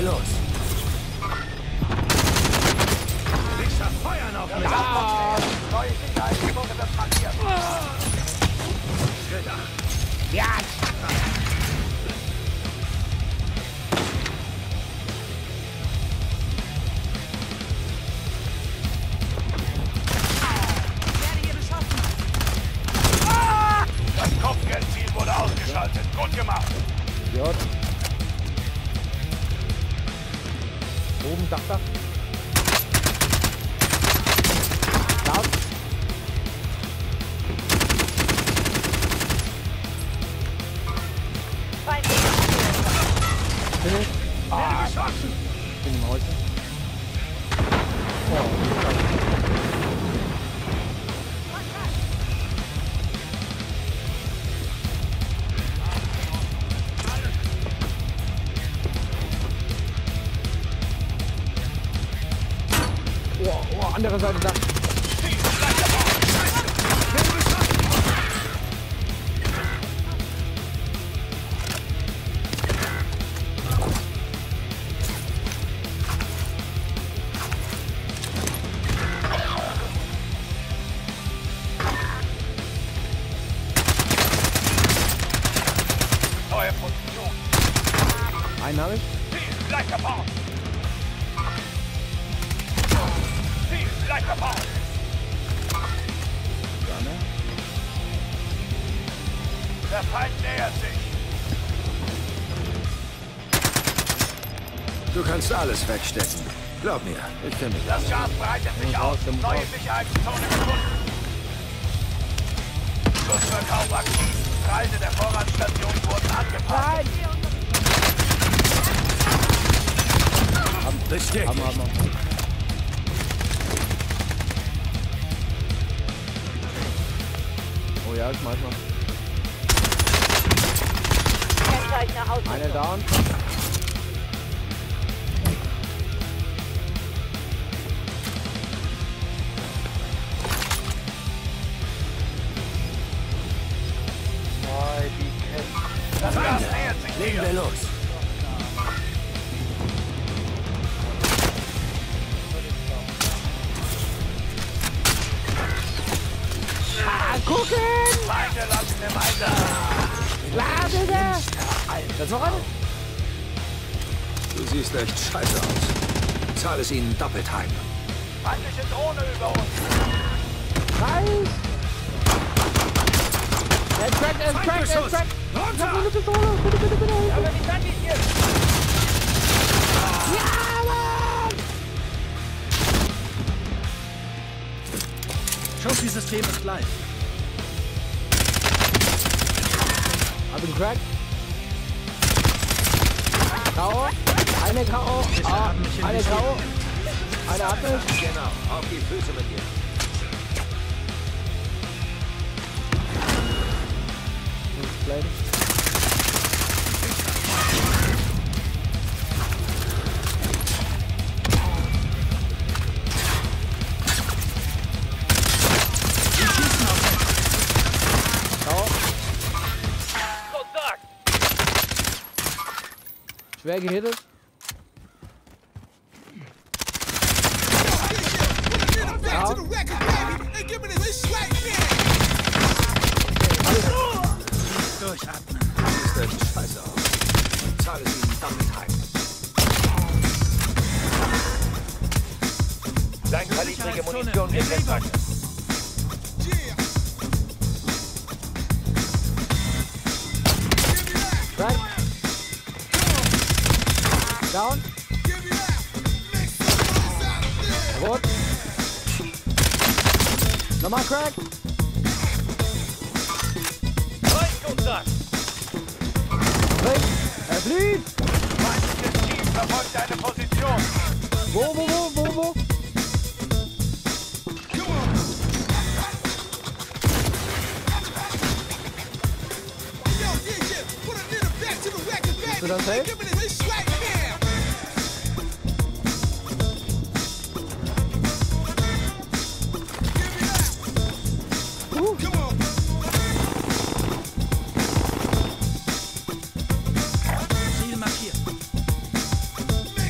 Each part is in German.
wir los. Wichser feuern auf mich. Neue Sicherheitspunkte wird markiert. Ja! Das Kopfgeldziel wurde ausgeschaltet. Gut gemacht. Ja. Oben, Dach. Laut. Finish. Geschossen. In dem Häuschen. Oh, andere Seite da. Neue Position. Einen habe ich. Gleich verbaut. Gleich verbaut. Gerne. Der Feind nähert sich. Du kannst alles wegstecken. Glaub mir, ich kenne mich. Das Gas breitet sich aus. Neue Sicherheitszone gefunden. Schussverkauf aktiv. Preise der Vorratsstation wurden angepasst. Richtig. Haben. Oh ja, ich mach mal. Eine down. Das Gas nähert sich. Legen wir los. Gucken! Feinde lassen im Einsatz. Lade da! Das noch eine? Du siehst echt scheiße aus. Zahl es ihnen doppelt heim. Feindliche Drohne über uns. Nice! Er track! Runter! Bitte! Aber wie kann ich hier? Ja, Mann! Trophy-System ist live. Hab ihn crack. K.O. Eine K.O. Eine K.O. Eine Atme. Genau, auf die Füße mit dir. Bleiben. Schwer gehittet. Ja. Durchatmen. Du siehst echt scheiße aus. Zahl es ihnen doppelt heim. Kleinkalibrige Munition wird entweicht. Crack. Down. Rot. Nochmal Crack. Durchkontakt. Rechts. Er flieht. Feindliches Team verfolgt eine Position. Wo? Bist du das safe? Ziel markiert.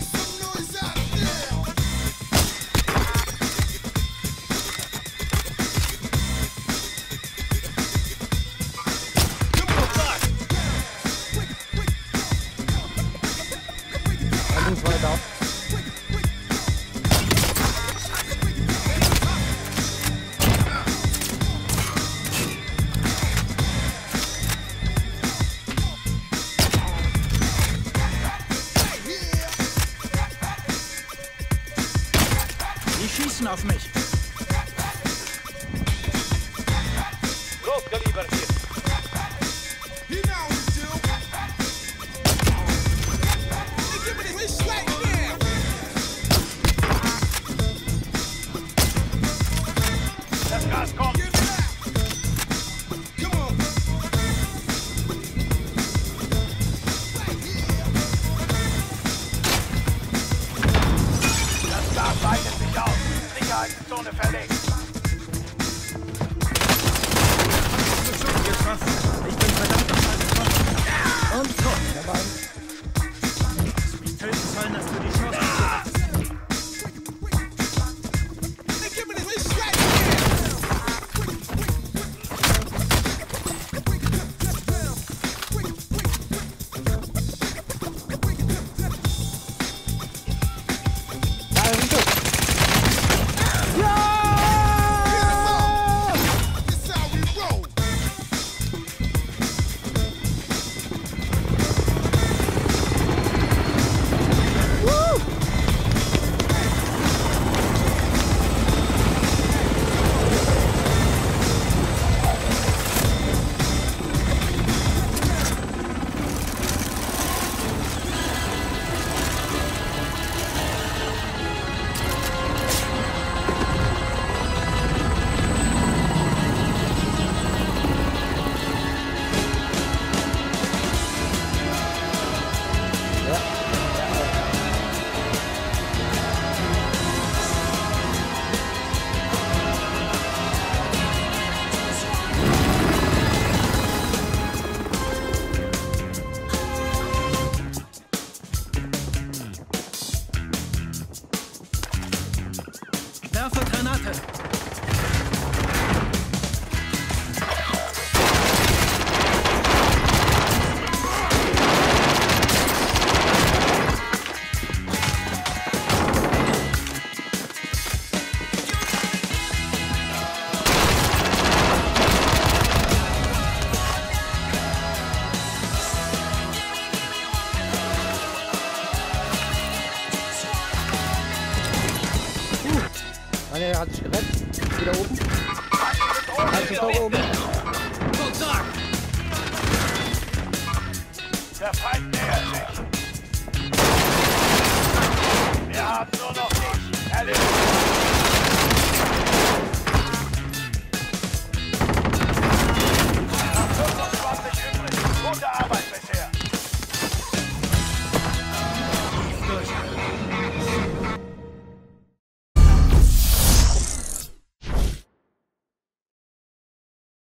Einer hat sich gerettet. Wieder oben. Eins ist noch oben. Der Feind nähert sich.